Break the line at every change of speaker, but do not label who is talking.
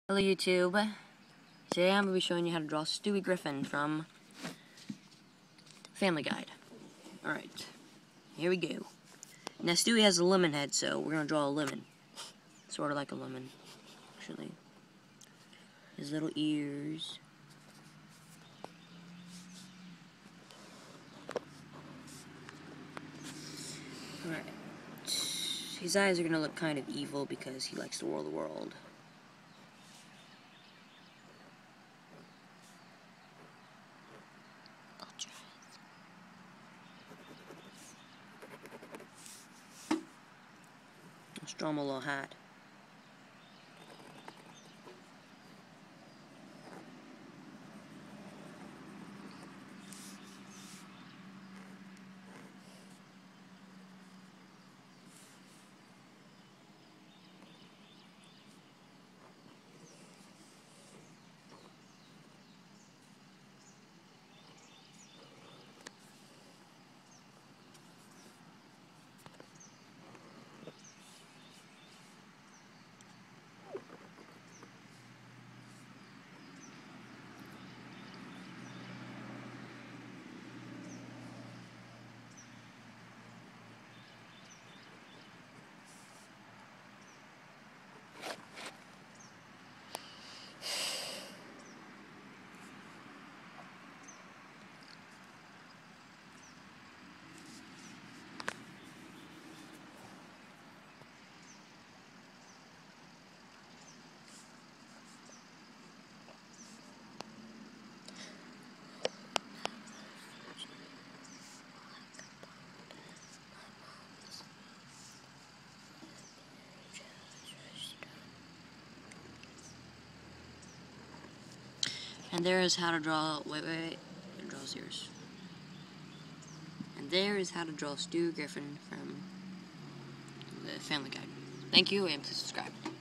Hello YouTube, today I'm going to be showing you how to draw Stewie Griffin from Family Guide. Alright, here we go. Now Stewie has a lemon head, so we're going to draw a lemon. Sort of like a lemon, actually. His little ears. Alright. His eyes are going to look kind of evil because he likes to rule the world. Let's draw him a little hat. And there is how to draw, wait, draw yours. And there is how to draw Stewie Griffin from the Family Guide. Thank you, and please subscribe.